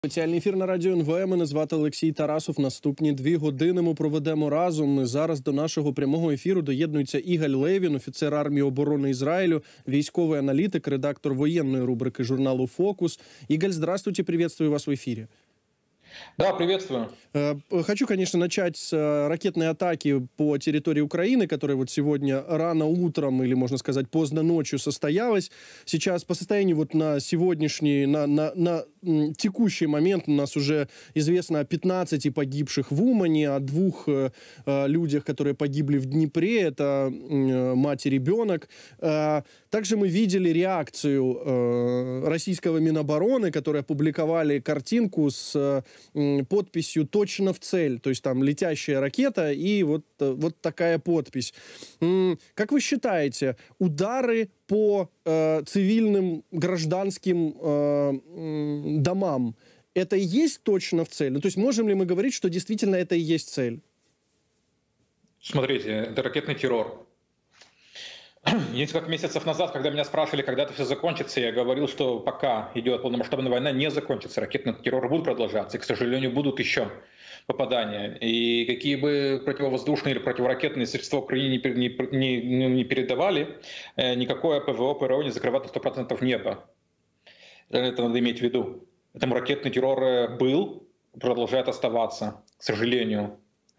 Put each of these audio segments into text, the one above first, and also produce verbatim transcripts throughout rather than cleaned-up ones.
Спеціальний ефір на Радіо ен ве. Мене звати Олексій Тарасов. Наступні дві години ми проведемо разом. Зараз до нашого прямого ефіру доєднується Ігаль Левін, офіцер армії оборони Израилю, військовий аналітик, редактор воєнної рубрики журналу «Фокус». Игаль, здравствуйте, приветствую вас в эфире. Да, приветствую. Хочу, конечно, начать с ракетной атаки по территории Украины, которая вот сегодня рано утром, или, можно сказать, поздно ночью состоялась. Сейчас по состоянию вот на сегодняшний, на, на, на текущий момент у нас уже известно о пятнадцати погибших в Умане, о двух э, людях, которые погибли в Днепре, это э, мать и ребенок. Э, также мы видели реакцию э, российского Минобороны, которые опубликовали картинку с э, подписью «Точно в цель», то есть там летящая ракета и вот, вот такая подпись. Как вы считаете, удары по э, цивильным гражданским э, домам, это и есть точно в цель? Ну, то есть можем ли мы говорить, что действительно это и есть цель? Смотрите, это ракетный террор. Несколько месяцев назад, когда меня спрашивали, когда это все закончится, я говорил, что пока идет полномасштабная война, не закончится. Ракетный террор будет продолжаться, и, к сожалению, будут еще попадания. И какие бы противовоздушные или противоракетные средства Украине не, не, не, не передавали, никакое ПВО, ПРО не закрывает на сто процентов небо. Это надо иметь в виду. Поэтому ракетный террор был, продолжает оставаться, к сожалению.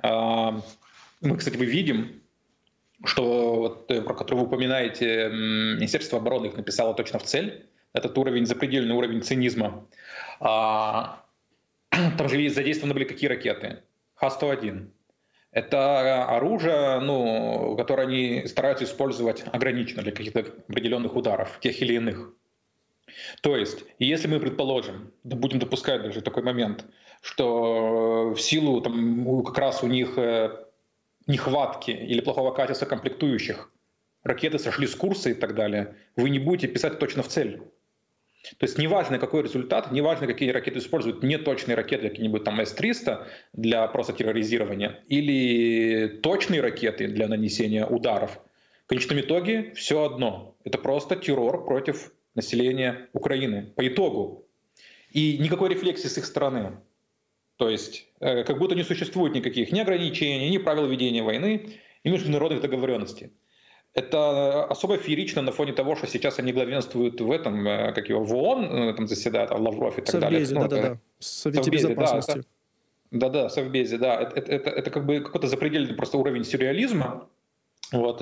Мы, кстати, мы видим, что, вот, про который вы упоминаете, Министерство обороны их написало точно в цель. Этот уровень, запредельный уровень цинизма. А, там же задействованы были какие ракеты? Ха сто один. Это оружие, ну, которое они стараются использовать ограниченно для каких-то определенных ударов, тех или иных. То есть, если мы предположим, будем допускать даже такой момент, что в силу там, как раз у них нехватки или плохого качества комплектующих, ракеты сошли с курса и так далее, вы не будете писать точно в цель. То есть неважно, какой результат, неважно, какие ракеты используют, неточные ракеты, какие-нибудь там эс триста для просто терроризирования, или точные ракеты для нанесения ударов, в конечном итоге все одно. Это просто террор против населения Украины по итогу. И никакой рефлексии с их стороны. То есть как будто не существует никаких ни ограничений, ни правил ведения войны, ни международных договоренностей. Это особо феерично на фоне того, что сейчас они главенствуют в этом, как его, в ООН, там заседают, а Лавров и так Совбезе, далее. Да-да-да, в Совете Безопасности. Да-да, в Совбезе, да. Это, это, это, это как бы какой-то запредельный просто уровень сюрреализма. Вот.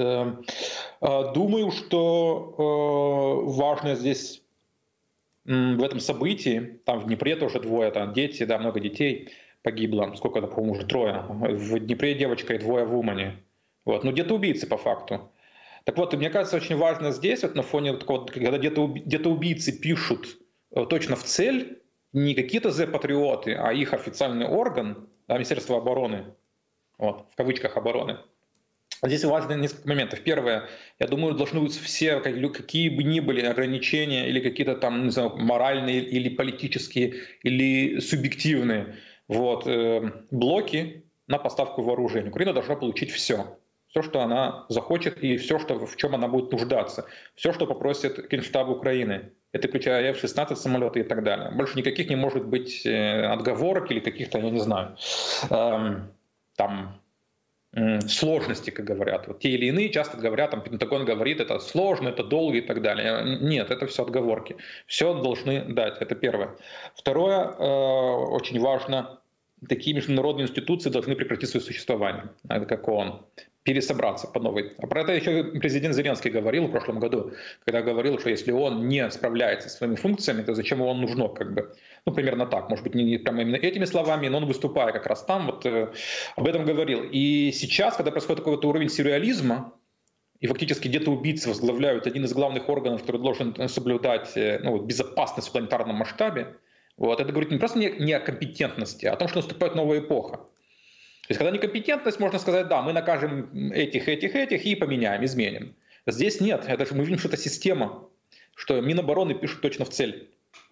Думаю, что важно здесь в этом событии, там в Днепре тоже двое, там дети, да, много детей погибло, сколько это, по-моему, уже трое. В Днепре девочка и двое в Умане. Вот. Ну, где-то убийцы по факту. Так вот, мне кажется, очень важно здесь, вот на фоне такого, когда где-то где-то убийцы пишут точно в цель, не какие-то зе-патриоты, а их официальный орган, да, Министерство обороны, вот, в кавычках обороны. Здесь важно несколько моментов. Первое, я думаю, должны быть все, какие бы ни были ограничения или какие-то там, не знаю, моральные или политические, или субъективные вот, э, блоки на поставку вооружений. Украина должна получить все. Все, что она захочет, и все, что, в чем она будет нуждаться. Все, что попросит Генштаб Украины. Это включая эф шестнадцать самолеты и так далее. Больше никаких не может быть отговорок или каких-то, я не знаю, э, там... сложности, как говорят. Вот те или иные часто говорят, там Пентагон говорит, это сложно, это долго и так далее. Нет, это все отговорки. Все должны дать, это первое. Второе, э, очень важно, такие международные институции должны прекратить свое существование, это как ООН, пересобраться по новой. А про это еще президент Зеленский говорил в прошлом году, когда говорил, что если он не справляется со своими функциями, то зачем ему нужно, как бы, ну, примерно так, может быть, не прямо именно этими словами, но он, выступая как раз там, вот э, об этом говорил. И сейчас, когда происходит такой вот уровень сюрреализма, и фактически где-то убийцы возглавляют один из главных органов, который должен соблюдать ну, безопасность в планетарном масштабе, вот, это говорит не просто не, не о компетентности, а о том, что наступает новая эпоха. То есть, когда некомпетентность, можно сказать, да, мы накажем этих, этих, этих и поменяем, изменим. Здесь нет, это же мы видим, что это система, что Минобороны пишут точно в цель.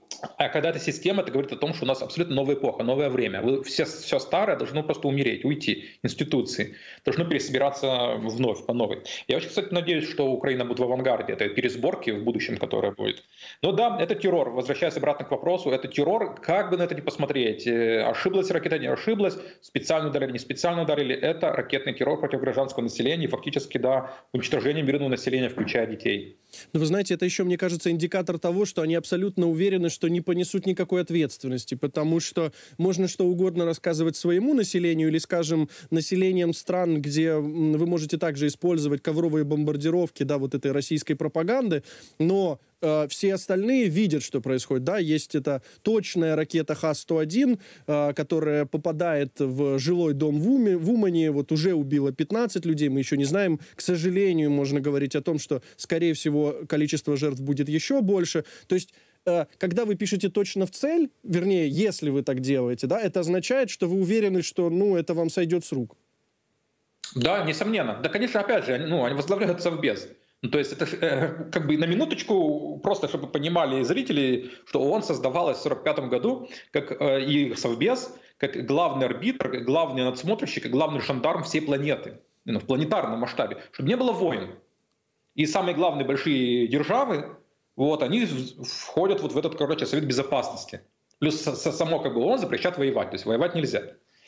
А когда это система, это говорит о том, что у нас абсолютно новая эпоха, новое время. Вы, все, все старое должно просто умереть, уйти. Институции должны пересобираться вновь, по новой. Я очень, кстати, надеюсь, что Украина будет в авангарде этой пересборки в будущем, которая будет. Но да, это террор. Возвращаясь обратно к вопросу, это террор. Как бы на это ни посмотреть, ошиблась ракета, не ошиблась, специально ударили, не специально ударили, это ракетный террор против гражданского населения и фактически, да, уничтожение мирного населения, включая детей. Но вы знаете, это еще, мне кажется, индикатор того, что они абсолютно уверены, что не понесут никакой ответственности, потому что можно что угодно рассказывать своему населению или, скажем, населением стран, где вы можете также использовать ковровые бомбардировки, да, вот этой российской пропаганды, но э, все остальные видят, что происходит, да, есть эта точная ракета Х сто один, э, которая попадает в жилой дом в, Уме, в Умане, вот уже убила пятнадцать людей, мы еще не знаем, к сожалению, можно говорить о том, что, скорее всего, количество жертв будет еще больше, то есть когда вы пишете точно в цель, вернее, если вы так делаете, да, это означает, что вы уверены, что, ну, это вам сойдет с рук. Да, несомненно. Да, конечно, опять же, ну, они возглавляют Совбез. Ну, то есть это э, как бы на минуточку, просто чтобы понимали зрители, что ООН создавалась в сорок пятом году, как э, и Совбез, как главный арбитр, главный надсмотрщик, главный жандарм всей планеты, ну, в планетарном масштабе, чтобы не было войн. И самые главные большие державы, вот, они входят вот в этот, короче, Совет Безопасности. Плюс само как бы ООН запрещает воевать, то есть воевать нельзя.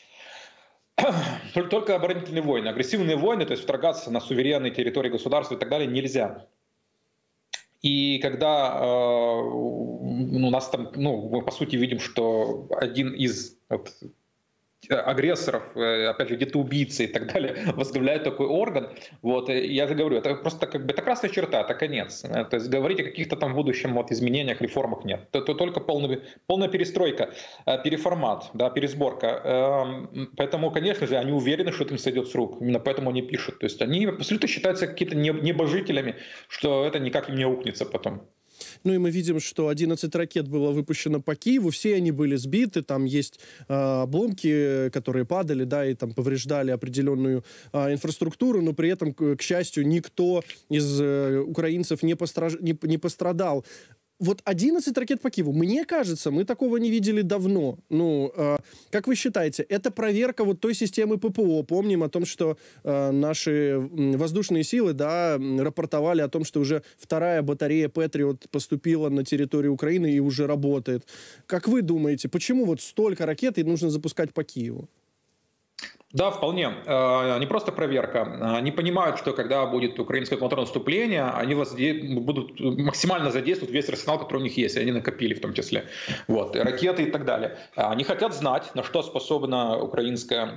Только оборонительные войны, агрессивные войны, то есть вторгаться на суверенные территории государства и так далее нельзя. И когда э, у нас там, ну, мы по сути видим, что один из вот, агрессоров, опять же, где-то убийцы и так далее, возглавляет такой орган. Вот, я же говорю, это просто как бы это красная черта, это конец. То есть говорить о каких-то там в будущем вот, изменениях, реформах нет. Это только полная, полная перестройка, переформат, да, пересборка. Поэтому, конечно же, они уверены, что это им сойдет с рук. Именно поэтому они пишут. То есть они абсолютно считаются какими-то небожителями, что это никак им не укнется потом. Ну и мы видим, что одиннадцать ракет было выпущено по Киеву, все они были сбиты, там есть э, обломки, которые падали, да, и там повреждали определенную э, инфраструктуру, но при этом, к, к счастью, никто из э, украинцев не, постраж... не, не пострадал. Вот одиннадцать ракет по Киеву, мне кажется, мы такого не видели давно. Ну, э, как вы считаете, это проверка вот той системы ППО? Помним о том, что э, наши воздушные силы, да, рапортовали о том, что уже вторая батарея Патриот поступила на территорию Украины и уже работает. Как вы думаете, почему вот столько ракет и нужно запускать по Киеву? Да, вполне. Не просто проверка. Они понимают, что когда будет украинское контрнаступление, они будут максимально задействовать весь арсенал, который у них есть, и они накопили в том числе. Вот, ракеты и так далее. Они хотят знать, на что способна украинское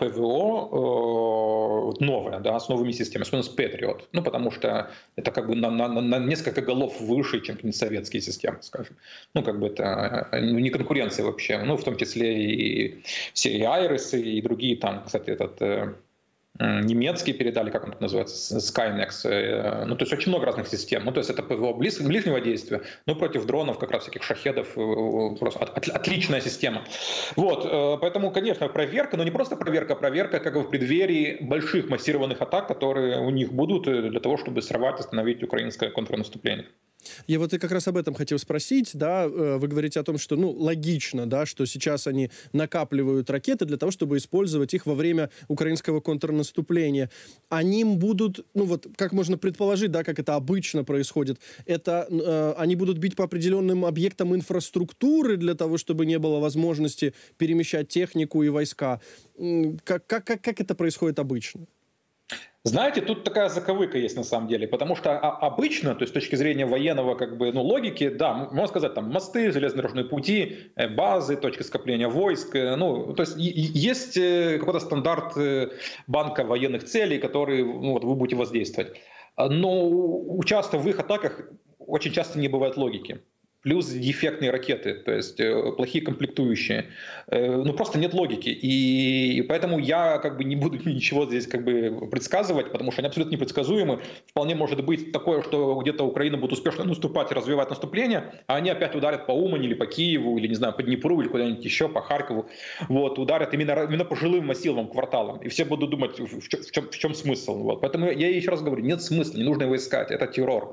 ПВО новое, да, с новыми системами, особенно с Patriot. Ну, потому что это как бы на, на, на несколько голов выше, чем советские системы, скажем. Ну, как бы это не конкуренция вообще. Ну, в том числе и все и Айресы, и другие там, кстати, этот э, немецкий передали, как он называется, Skynex. Э, ну, то есть очень много разных систем. Ну, то есть это ПВО близ, ближнего действия, но против дронов, как раз всяких шахедов, э, просто от, от, отличная система. Вот, э, поэтому, конечно, проверка, но не просто проверка, а проверка как бы в преддверии больших массированных атак, которые у них будут для того, чтобы сорвать, остановить украинское контрнаступление. Я вот и как раз об этом хотел спросить, да, вы говорите о том, что, ну, логично, да, что сейчас они накапливают ракеты для того, чтобы использовать их во время украинского контрнаступления. Они будут, ну, вот, как можно предположить, да, как это обычно происходит, это э, они будут бить по определенным объектам инфраструктуры для того, чтобы не было возможности перемещать технику и войска. Как, как, как, как это происходит обычно? Знаете, тут такая заковыка есть на самом деле, потому что обычно, то есть с точки зрения военного как бы, ну, логики, да, можно сказать, там мосты, железнодорожные пути, базы, точки скопления войск, ну, то есть есть какой-то стандарт банка военных целей, который, ну, вот, вы будете воздействовать. Но участвуя в их атаках очень часто не бывает логики. Плюс дефектные ракеты, то есть э, плохие комплектующие. Э, ну, просто нет логики. И, и поэтому я как бы не буду ничего здесь как бы предсказывать, потому что они абсолютно непредсказуемы. Вполне может быть такое, что где-то Украина будет успешно наступать и развивать наступление, а они опять ударят по Умани или по Киеву, или, не знаю, по Днепру, или куда-нибудь еще, по Харькову. Вот, ударят именно, именно по жилым массивам, кварталам. И все будут думать, в чем, в чем, в чем смысл. Вот. Поэтому я еще раз говорю, нет смысла, не нужно его искать. Это террор.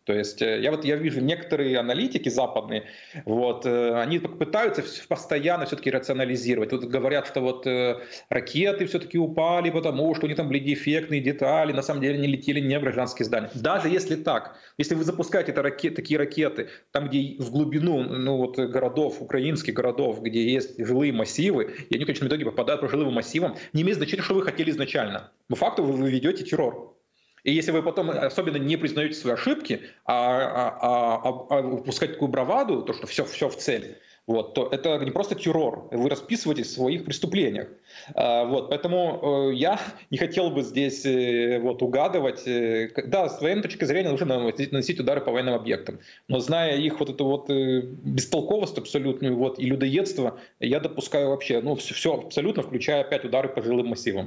То есть я вот я вижу некоторые аналитики западные, вот, они пытаются постоянно все-таки рационализировать. Вот говорят, что вот ракеты все-таки упали, потому что у них там были дефектные детали, на самом деле не летели не в гражданские здания. Даже если так, если вы запускаете это ракет, такие ракеты, там, где в глубину ну, вот, городов, украинских городов, где есть жилые массивы, и они в конечном итоге попадают по жилым массивам, не имеет значения, что вы хотели изначально. По факту вы, вы ведете террор. И если вы потом особенно не признаете свои ошибки, а, а, а, а выпускать такую браваду, то что все, все в цель, вот, то это не просто террор, вы расписываетесь в своих преступлениях. А, вот, поэтому э, я не хотел бы здесь э, вот, угадывать. Э, да, с военной точки зрения нужно наносить удары по военным объектам. Но зная их вот эту вот э, бестолковость абсолютную вот, и людоедство, я допускаю вообще ну, все, все абсолютно, включая опять удары по жилым массивам.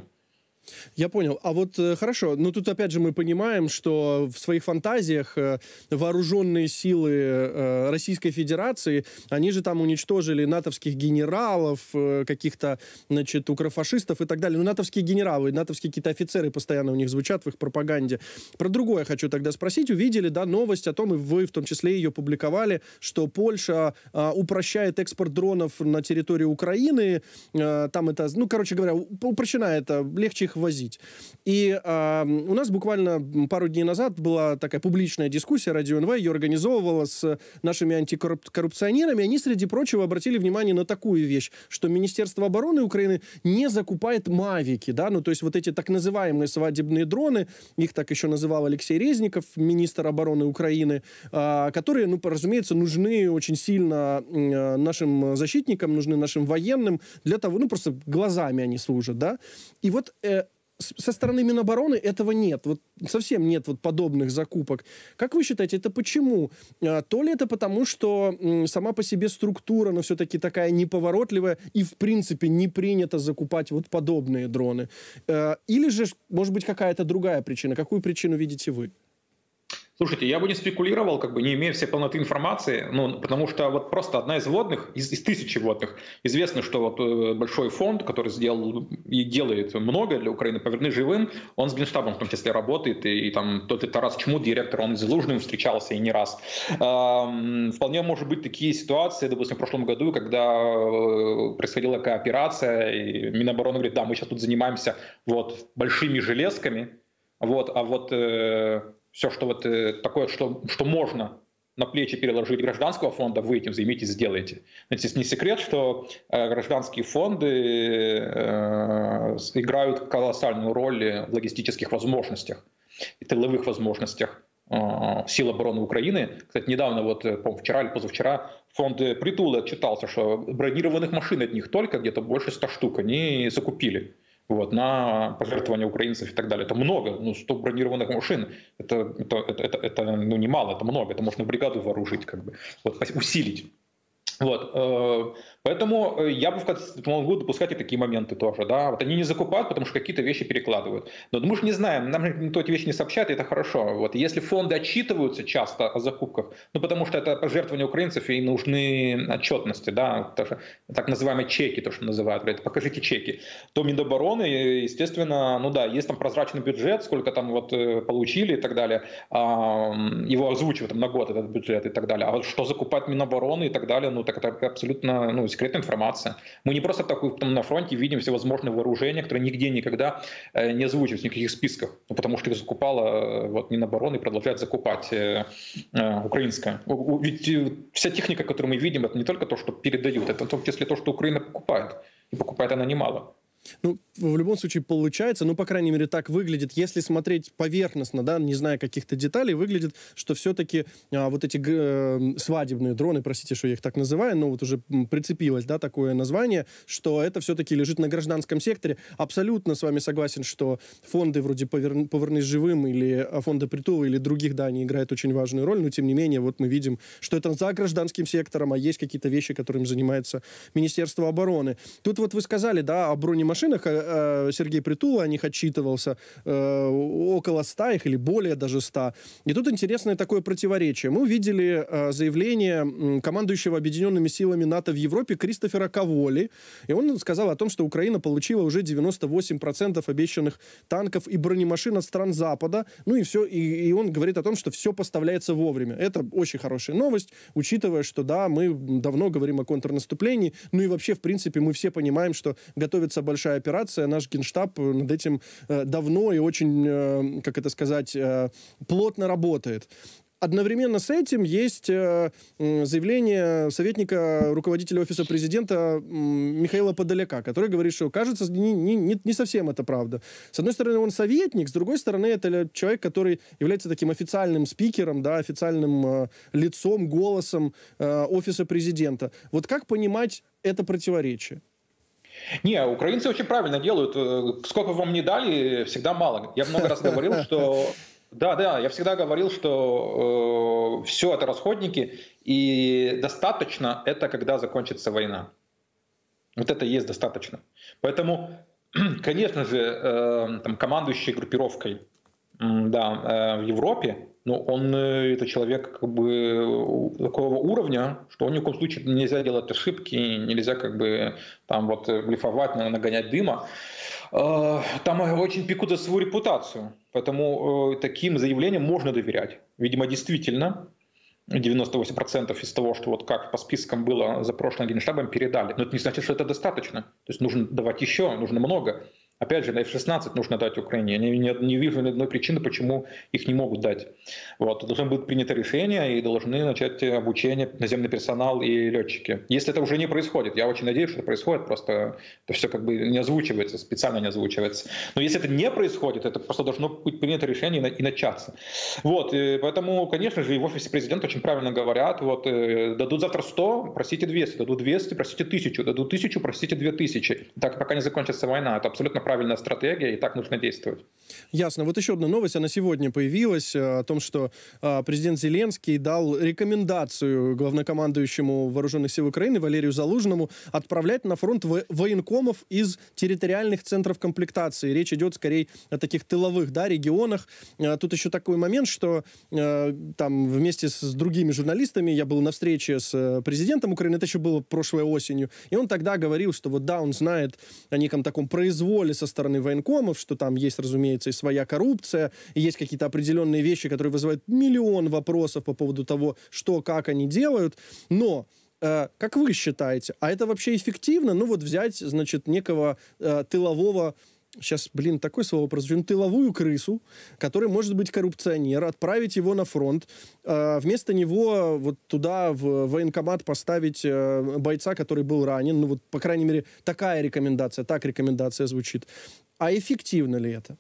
Я понял. А вот э, хорошо, ну тут опять же мы понимаем, что в своих фантазиях э, вооруженные силы э, Российской Федерации, они же там уничтожили натовских генералов, э, каких-то, значит, укрофашистов и так далее. Ну, натовские генералы, натовские какие-то офицеры постоянно у них звучат в их пропаганде. Про другое хочу тогда спросить. Увидели, да, новость о том, и вы в том числе ее публиковали, что Польша э, упрощает экспорт дронов на территорию Украины. Э, там это, ну, короче говоря, упрощена это, легче их возить. И э, у нас буквально пару дней назад была такая публичная дискуссия, Радио эн вэ ее организовывала с нашими антикоррупционерами. Они, среди прочего, обратили внимание на такую вещь, что Министерство обороны Украины не закупает мавики, да, ну то есть вот эти так называемые свадебные дроны, их так еще называл Алексей Резников, министр обороны Украины, э, которые, ну, разумеется, нужны очень сильно э, нашим защитникам, нужны нашим военным для того, ну просто глазами они служат, да. И вот э, со стороны Минобороны этого нет. Вот совсем нет вот подобных закупок. Как вы считаете, это почему? То ли это потому, что сама по себе структура, но все-таки такая неповоротливая и, в принципе, не принято закупать вот подобные дроны? Или же, может быть, какая-то другая причина? Какую причину видите вы? Слушайте, я бы не спекулировал, как бы не имея всей полноты информации, ну, потому что вот просто одна из вводных, из, из тысячи вводных, известно, что вот э, большой фонд, который сделал и делает много для Украины, «Поверни живым», он с Генштабом в том числе работает, и, и там тот и Тарас Чмут, директор, он с Залужным встречался и не раз. Эм, вполне может быть такие ситуации, допустим, в прошлом году, когда э, происходила кооперация, и Минобороны говорит, да, мы сейчас тут занимаемся вот большими железками, вот, а вот... Э, все, что вот э, такое, что, что можно на плечи переложить гражданского фонда, вы этим займитесь, сделайте. Здесь не секрет, что э, гражданские фонды э, играют колоссальную роль в логистических возможностях и тыловых возможностях э, сил обороны Украины. Кстати, недавно, вот, по-моему, вчера или позавчера, фонд Притула отчитался, что бронированных машин от них только где-то больше ста штук они закупили. Вот, на пожертвования украинцев и так далее. Это много, ну, сто бронированных машин, это, это, это, это, это ну, немало, это много, это можно бригаду вооружить, как бы, вот, усилить. Вот, э, поэтому я бы могу допускать и такие моменты тоже, да, вот они не закупают, потому что какие-то вещи перекладывают, но мы же не знаем, нам же никто эти вещи не сообщает, и это хорошо, вот, если фонды отчитываются часто о закупках, ну, потому что это пожертвования украинцев, и нужны отчетности, да, тоже, так называемые чеки, то, что называют, говорят, покажите чеки, то Минобороны, естественно, ну да, есть там прозрачный бюджет, сколько там вот получили и так далее, его озвучивают там на год этот бюджет и так далее, а вот что закупает Минобороны и так далее, ну, так это абсолютно ну, секретная информация. Мы не просто так там на фронте видим всевозможные вооружения, которые нигде никогда не озвучиваются в никаких списках, ну, потому что их закупала вот, Минобороны и продолжает закупать э, э, украинская. Ведь вся техника, которую мы видим, это не только то, что передают, это в том числе то, что Украина покупает. И покупает она немало. Ну, в любом случае получается, ну, по крайней мере, так выглядит, если смотреть поверхностно, да, не зная каких-то деталей, выглядит, что все-таки а, вот эти э, свадебные дроны, простите, что я их так называю, но вот уже прицепилось, да, такое название, что это все-таки лежит на гражданском секторе. Абсолютно с вами согласен, что фонды вроде «Повер... «Повернись живым» или фонда Притула или других, да, они играют очень важную роль, но тем не менее, вот мы видим, что это за гражданским сектором, а есть какие-то вещи, которыми занимается Министерство обороны. Тут вот вы сказали, да, о бронемашинах, бронемашинах. Сергей Притула о них отчитывался. Около ста их или более даже ста. И тут интересное такое противоречие. Мы увидели заявление командующего Объединенными силами НАТО в Европе Кристофера Каволи. И он сказал о том, что Украина получила уже девяносто восемь процентов обещанных танков и бронемашин от стран Запада. Ну и все. И, и он говорит о том, что все поставляется вовремя. Это очень хорошая новость, учитывая, что да, мы давно говорим о контрнаступлении. Ну и вообще, в принципе, мы все понимаем, что готовится большая операция. Наш Генштаб над этим э, давно и очень, э, как это сказать, э, плотно работает. Одновременно с этим есть э, заявление советника руководителя Офиса президента э, Михаила Подоляка, который говорит, что, кажется, не, не, не совсем это правда. С одной стороны, он советник, с другой стороны, это человек, который является таким официальным спикером, да, официальным э, лицом, голосом э, Офиса президента. Вот как понимать это противоречие? Не, украинцы очень правильно делают. Сколько вам не дали, всегда мало. Я много раз говорил, что... Да, да, я всегда говорил, что э, все это расходники, и достаточно это, когда закончится война. Вот это и есть достаточно. Поэтому, конечно же, э, там, командующий группировкой э, да, э, в Европе, ну, он э, это человек как бы такого уровня, что ни в коем случае нельзя делать ошибки, нельзя как бы там вот блефовать, нагонять дыма. Там очень пекут за свою репутацию, поэтому таким заявлениям можно доверять. Видимо, действительно, девяносто восемь процентов из того, что вот как по спискам было за прошлым Генштабом, передали. Но это не значит, что это достаточно. То есть нужно давать еще, нужно много. Опять же, на эф шестнадцать нужно дать Украине. Я не, не, не вижу ни одной причины, почему их не могут дать. Вот. Должно быть принято решение, и должны начать обучение наземный персонал и летчики. Если это уже не происходит, я очень надеюсь, что это происходит, просто это все как бы не озвучивается, специально не озвучивается. Но если это не происходит, это просто должно быть принято решение и начаться. Вот. И поэтому, конечно же, и в офисе президента очень правильно говорят, вот, дадут завтра сто, просите двести, дадут двести, просите тысячу, дадут тысячу, просите две тысячи. Так, пока не закончится война. Это абсолютно правильная стратегия, и так нужно действовать. Ясно. Вот еще одна новость, она сегодня появилась, о том, что э, президент Зеленский дал рекомендацию главнокомандующему Вооруженных сил Украины Валерию Залужному отправлять на фронт во военкомов из территориальных центров комплектации. Речь идет скорее о таких тыловых, да, регионах. Э, тут еще такой момент, что э, там вместе с другими журналистами я был на встрече с президентом Украины, это еще было прошлой осенью, и он тогда говорил, что вот да, он знает о неком таком произволе со стороны военкомов, что там есть, разумеется, и своя коррупция, и есть какие-то определенные вещи, которые вызывают миллион вопросов по поводу того, что, как они делают. Но, э, как вы считаете, а это вообще эффективно? Ну вот взять, значит, некого э, тылового, сейчас, блин, такое слово прозвучит, тыловую крысу, который может быть коррупционер, отправить его на фронт, э, вместо него вот туда в военкомат поставить э, бойца, который был ранен, ну вот, по крайней мере, такая рекомендация, так рекомендация звучит. А эффективно ли это?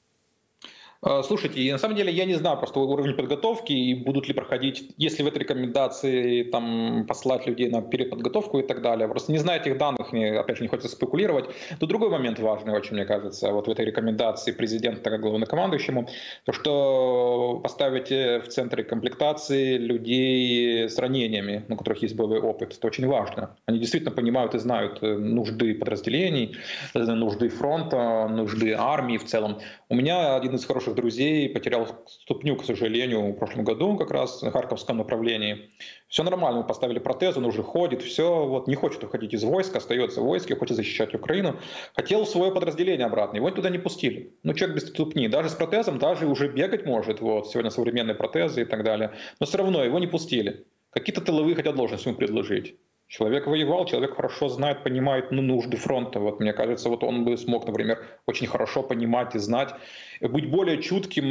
Слушайте, на самом деле я не знаю просто уровень подготовки и будут ли проходить, если в этой рекомендации там послать людей на переподготовку и так далее. Просто не знаю этих данных, мне опять же не хочется спекулировать. Тут другой момент важный очень, мне кажется, вот в этой рекомендации президента как главнокомандующему, то что поставить в центре комплектации людей с ранениями, у которых есть боевой опыт, это очень важно. Они действительно понимают и знают нужды подразделений, нужды фронта, нужды армии в целом. У меня один из хороших друзей потерял ступню, к сожалению, в прошлом году как раз на Харьковском направлении. Все нормально, мы поставили протез, он уже ходит, все, вот не хочет уходить из войска, остается в войске, хочет защищать Украину. Хотел свое подразделение обратно, его туда не пустили. Ну, человек без ступни, даже с протезом, даже уже бегать может, вот, сегодня современные протезы и так далее, но все равно его не пустили. Какие-то тыловые хотят должность ему предложить. Человек воевал, человек хорошо знает, понимает ну, нужды фронта. Вот, мне кажется, вот он бы смог, например, очень хорошо понимать и знать, быть более чутким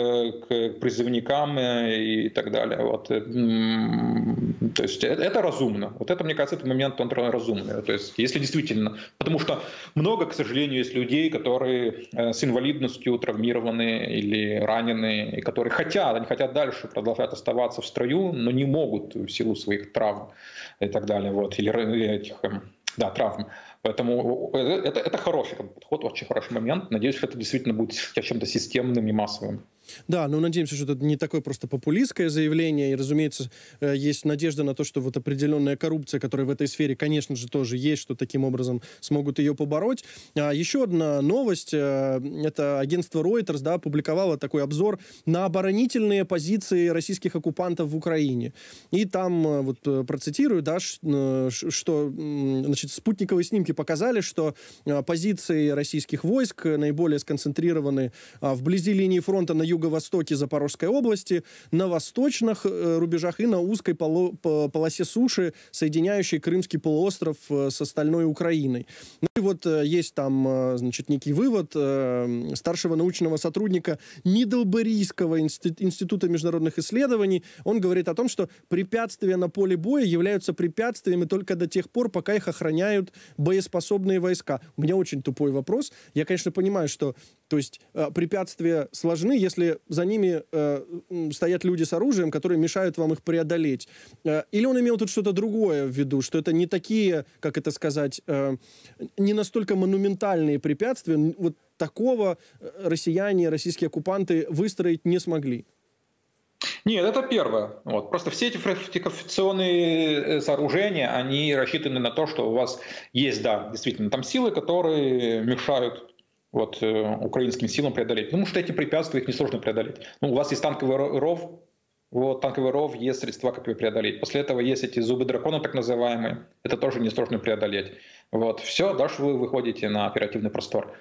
к призывникам и так далее. Вот. То есть это разумно. Вот это, мне кажется, этот момент он разумный. То есть если действительно... Потому что много, к сожалению, есть людей, которые с инвалидностью травмированы или ранены, и которые хотят, они хотят дальше продолжать оставаться в строю, но не могут в силу своих травм и так далее. Вот, или этих, да, травм. Поэтому это, это хороший подход, очень хороший момент. Надеюсь, что это действительно будет чем-то системным и массовым. Да, но надеемся, что это не такое просто популистское заявление. И, разумеется, есть надежда на то, что вот определенная коррупция, которая в этой сфере, конечно же, тоже есть, что таким образом смогут ее побороть. А еще одна новость. Это агентство Reuters, да, опубликовало такой обзор на оборонительные позиции российских оккупантов в Украине. И там, вот процитирую, да, что, значит, спутниковые снимки показали, что позиции российских войск наиболее сконцентрированы вблизи линии фронта на юго-востоке Запорожской области, на восточных э, рубежах и на узкой поло, по, полосе суши, соединяющей Крымский полуостров э, с остальной Украиной. Ну и вот э, есть там, э, значит, некий вывод э, старшего научного сотрудника Мидлберийского института, института международных исследований. Он говорит о том, что препятствия на поле боя являются препятствиями только до тех пор, пока их охраняют боеспособные войска. У меня очень тупой вопрос. Я, конечно, понимаю, что то есть э, препятствия сложны, если за ними э, стоят люди с оружием, которые мешают вам их преодолеть. Э, или он имел тут что-то другое в виду, что это не такие, как это сказать, э, не настолько монументальные препятствия, вот такого россияне, российские оккупанты выстроить не смогли. Нет, это первое. Вот. Просто все эти фортификационные сооружения, они рассчитаны на то, что у вас есть, да, действительно, там силы, которые мешают вот, э, украинским силам преодолеть. Потому что эти препятствия их несложно преодолеть. Ну, у вас есть танковый ров, вот, танковый ров, есть средства, как его преодолеть. После этого есть эти зубы дракона, так называемые. Это тоже несложно преодолеть. Вот. Все, дальше вы выходите на оперативный простор.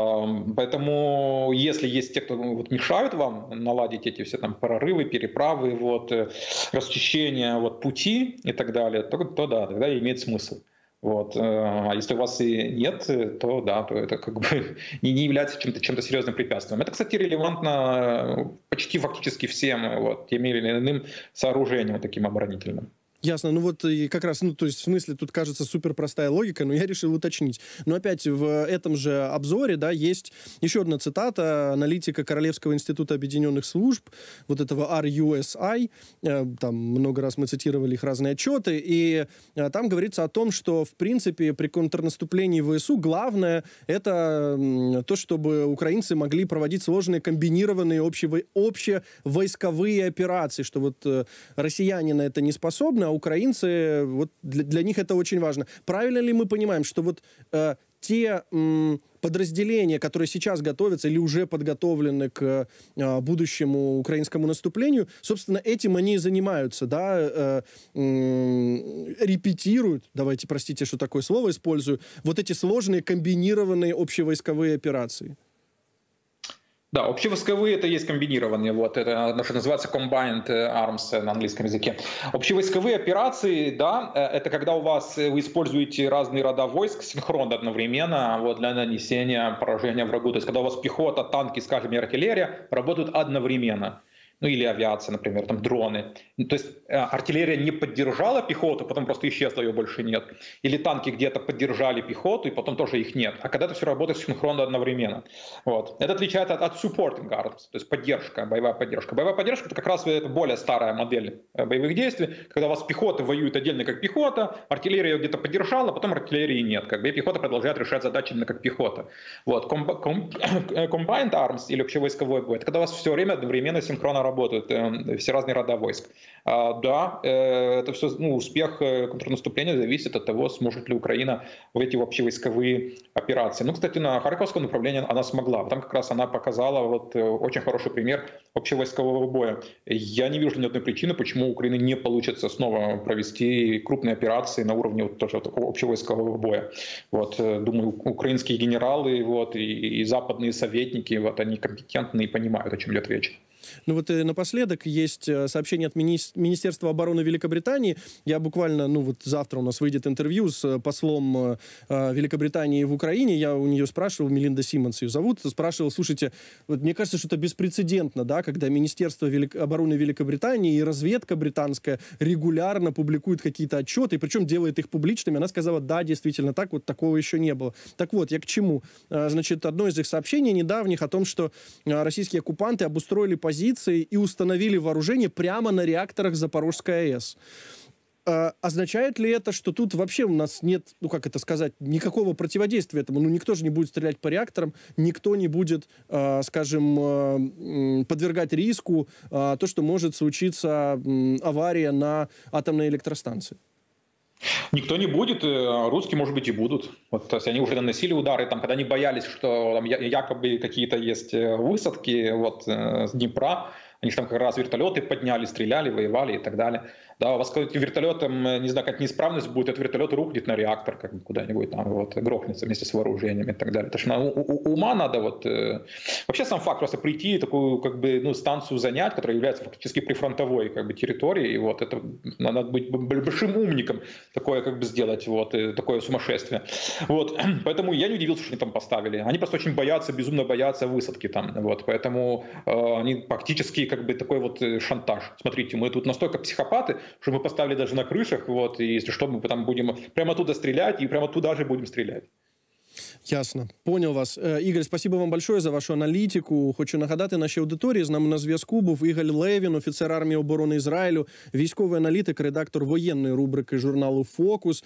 Поэтому, если есть те, кто вот, мешают вам наладить эти все там прорывы, переправы, вот, расчищение вот, пути и так далее, то, то да, тогда имеет смысл. Вот. А если у вас и нет, то да, то это как бы не, не является чем-то чем-то серьезным препятствием. Это, кстати, релевантно почти фактически всем вот, тем или иным сооружениям вот, таким оборонительным. Ясно. Ну вот и как раз, ну то есть в смысле тут кажется супер простая логика, но я решил уточнить. Но опять в этом же обзоре, да, есть еще одна цитата аналитика Королевского института объединенных служб, вот этого ар ю эс ай, там много раз мы цитировали их разные отчеты, и там говорится о том, что в принципе при контрнаступлении ВСУ главное это то, чтобы украинцы могли проводить сложные комбинированные общевойсковые операции, что вот россияне на это не способны, а украинцы, вот для, для них это очень важно. Правильно ли мы понимаем, что вот э, те м, подразделения, которые сейчас готовятся или уже подготовлены к э, будущему украинскому наступлению, собственно, этим они и занимаются, да, э, э, репетируют, давайте, простите, что такое слово использую, вот эти сложные комбинированные общевойсковые операции? Да, общевойсковые это есть комбинированные, вот это что называется combined arms на английском языке. Общевойсковые операции, да, это когда у вас вы используете разные рода войск синхронно одновременно вот, для нанесения поражения врагу. То есть когда у вас пехота, танки, скажем, и артиллерия работают одновременно. Ну или авиация, например, там дроны. То есть э, артиллерия не поддержала пехоту, потом просто исчезла, ее больше нет. Или танки где-то поддержали пехоту, и потом тоже их нет. А когда это все работает синхронно одновременно. Вот. Это отличает от, от supporting arms, то есть поддержка, боевая поддержка. Боевая поддержка — это как раз это более старая модель боевых действий, когда у вас пехота воюет отдельно как пехота, артиллерия ее где-то поддержала, потом артиллерии нет. Как бы, и пехота продолжает решать задачи именно как пехота. Вот. Combined arms или общевойсковой бой — это когда у вас все время одновременно синхронно работают э, все разные рода войск. А, да, э, это все, ну, успех контрнаступления зависит от того, сможет ли Украина в эти общевойсковые операции. Ну, кстати, на Харьковском направлении она смогла. Там как раз она показала вот, очень хороший пример общевойскового боя. Я не вижу ни одной причины, почему у Украины не получится снова провести крупные операции на уровне вот, тоже такого общевойскового боя. Вот, думаю, украинские генералы вот, и, и западные советники, вот, они компетентны и понимают, о чем идет речь. Ну вот и напоследок есть сообщение от мини- Министерства обороны Великобритании. Я буквально, ну вот завтра у нас выйдет интервью с послом э, Великобритании в Украине. Я у нее спрашивал, Мелинда Симмонс ее зовут, спрашивал, слушайте, вот мне кажется, что это беспрецедентно, да, когда Министерство Велик... обороны Великобритании и разведка британская регулярно публикуют какие-то отчеты, и причем делает их публичными. Она сказала, да, действительно так, вот такого еще не было. Так вот, я к чему? Значит, одно из их сообщений недавних о том, что российские оккупанты обустроили позиции и установили вооружение прямо на реакторах Запорожской АЭС. А, означает ли это, что тут вообще у нас нет, ну как это сказать, никакого противодействия этому? Ну никто же не будет стрелять по реакторам, никто не будет, э, скажем, э, подвергать риску э, то, что может случиться э, авария на атомной электростанции. Никто не будет, русские, может быть, и будут. Вот, то есть они уже наносили удары, там, когда они боялись, что там, якобы какие-то есть высадки вот, с Днепра, они же там как раз вертолеты подняли, стреляли, воевали и так далее. Да, у вас какой-то вертолетом, не знаю, как неисправность будет, этот вертолет рухнет на реактор как бы куда-нибудь там, вот, грохнется вместе с вооружениями и так далее. Потому что у, у, ума надо вот... Э, вообще сам факт просто прийти и такую как бы, ну, станцию занять, которая является фактически прифронтовой как бы, территорией, вот, это надо быть большим умником такое как бы сделать, вот, такое сумасшествие. Вот, поэтому я не удивился, что они там поставили. Они просто очень боятся, безумно боятся высадки там, вот, поэтому э, они фактически как бы такой вот шантаж. Смотрите, мы тут настолько психопаты, что мы поставили даже на крышах, вот, и если что, мы там будем прямо оттуда стрелять, и прямо туда же будем стрелять. Ясно. Понял вас. Ігор, спасибо вам большое за вашу аналітику. Хочу нагадати нашій аудиторії, з нами на зв'язку був Ігор Левін, офіцер армії оборони Ізраїлю, військовий аналітик, редактор воєнної рубрики журналу «Фокус».